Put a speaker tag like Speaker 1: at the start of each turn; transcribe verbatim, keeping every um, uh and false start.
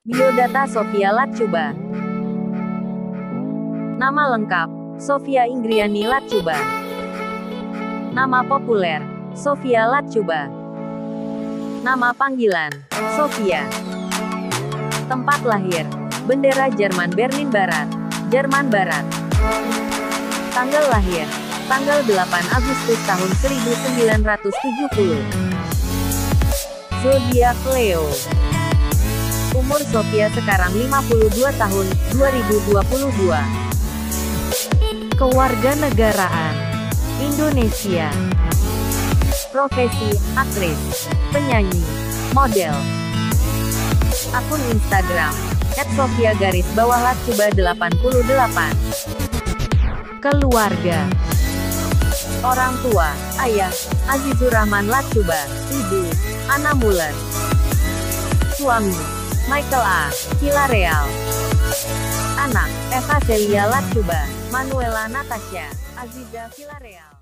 Speaker 1: Biodata Sofia Latshuba. Nama lengkap, Sofia Ingriani Latshuba. Nama populer, Sofia Latshuba. Nama panggilan, Sofia. Tempat lahir, bendera Jerman Berlin Barat, Jerman Barat. Tanggal lahir, tanggal delapan Agustus tahun seribu sembilan ratus tujuh puluh. Zodiak Leo. Umur Sofia sekarang lima puluh dua tahun, dua ribu dua puluh dua. Kewarganegaraan Indonesia. Profesi, aktris, penyanyi, model. Akun Instagram, et sofia garis bawah latshuba delapan puluh delapan. Keluarga. Orang tua, ayah, Azizur Rahman Latshuba, ibu, Anna Muller. Suami, Michael A. Villarreal. Anak, Eva Celia Latshuba, Manuela Natasha, Aziza Villarreal.